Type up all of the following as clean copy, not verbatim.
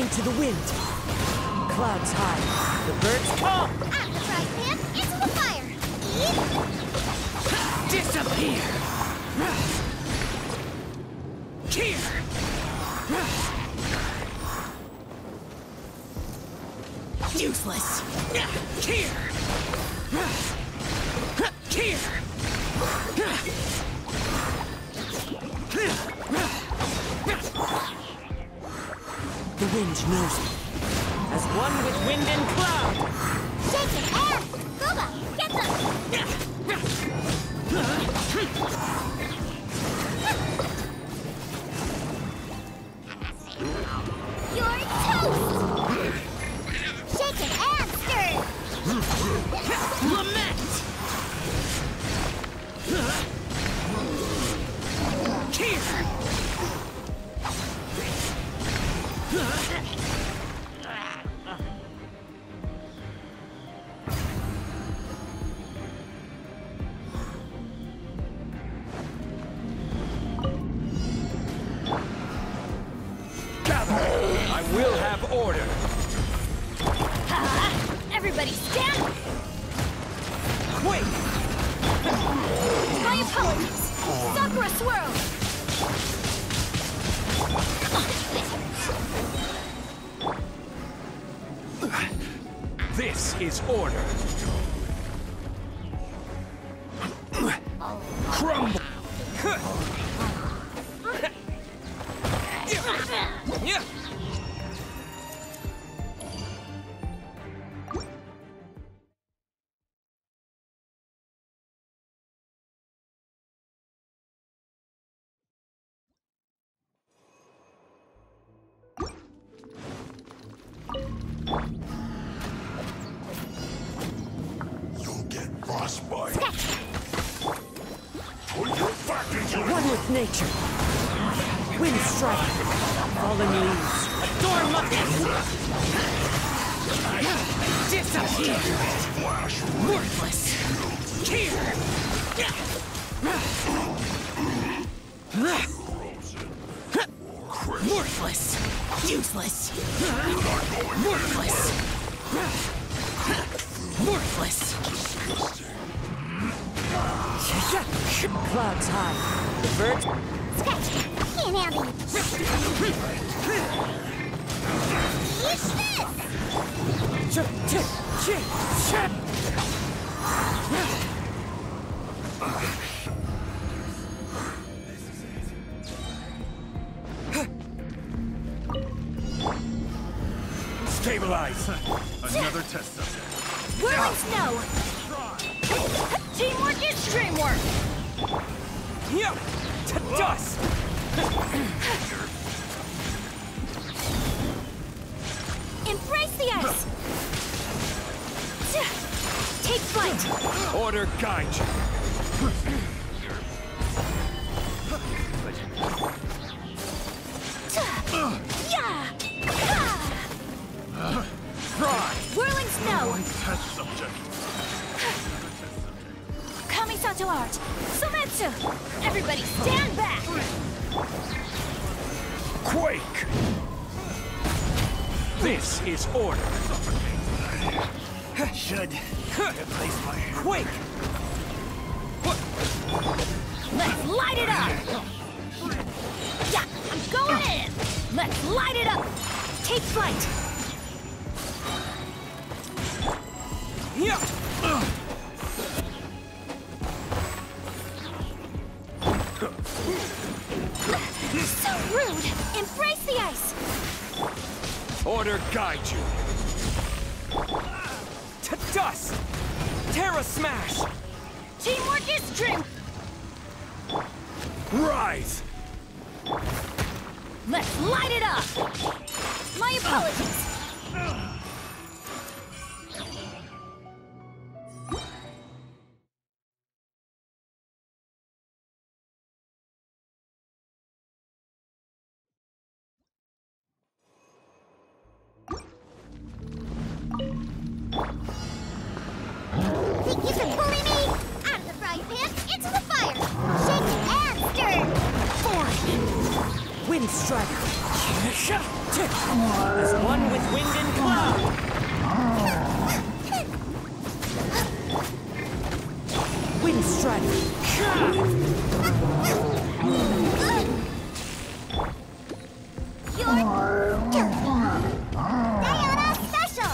to the wind. Clouds high. The birds come. Out the frying pan, into the fire. Eat. Disappear. Here. Useless. Here. Here. The wind knows me. As one with wind and cloud. Shake it, air! Booba, get them! You're toast! Shake it and stir! Lament! Here! I will have order. Everybody stand! Quake! My apologies! Sakura swirl! This is order. Crumble! Yeah. You'll get frostbite. Put your back into it. One with nature. Wind strike. Fallen leaves. Adorn muckets. Disappear. Flash Worthless. Here. Worthless. Useless. Worthless. Worthless. Clouds high. The birds. Scratch! Can't handle it! Stabilize. Another test subject. Whirling snow! Teamwork is dreamwork! Yeah. To dust. Embrace the ice! Take flight! Order guide you. Yeah! Fry. Whirling snow! Test subject. Kamisato art! Sumetsu! Everybody stand back! Quake. This is order. Should replace my Quake. Let's light it up! Yeah, I'm going in! Let's light it up! Take flight! Yeah. So rude! Embrace the ice! Order guide you. To dust. Terra smash. Teamwork is dream! Rise. Let's light it up! My apologies! Think you can bully me? Out of the frying pan, into the fire! Shake it and stir! Wind strike. As one with wind and cloud. Wind strike. Diana Special!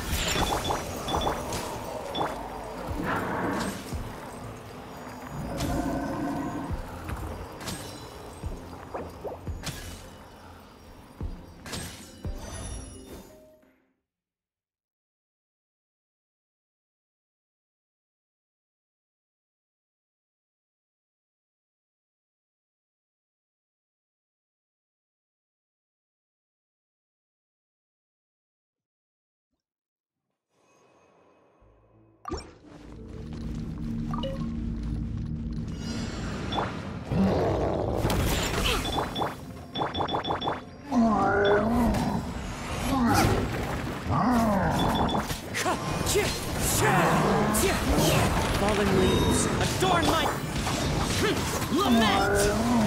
Fallen leaves, adorn my lament.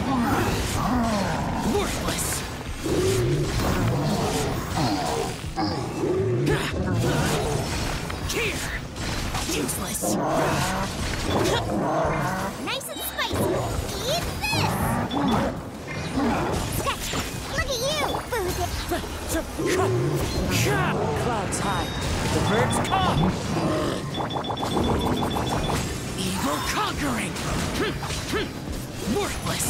Worthless. Here, useless. Nice and spicy. Eat this! Sketch! Look at you, Boozy! Clouds high. The birds come. Evil conquering. Worthless.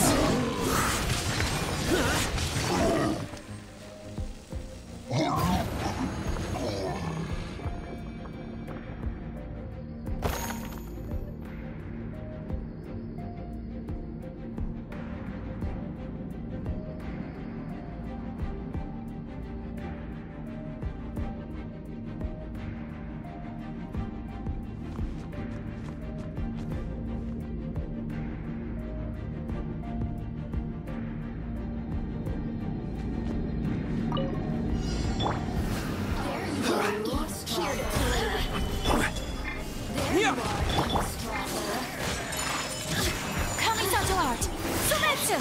Kamisato art! Sumetsu!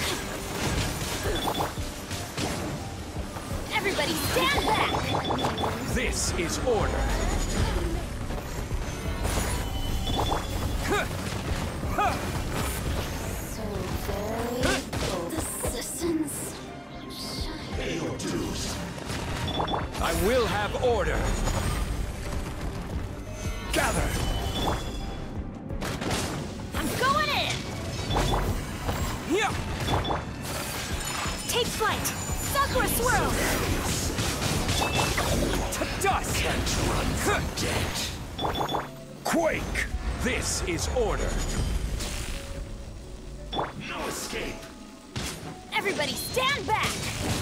Everybody stand back! This is order. So very... The citizens... Pay your dues. I will have order. Gather. I'm going in! Yeah. Take flight! Sakura swirl! To dust. Can't run from death. Quake. This is order. No escape. Everybody stand back!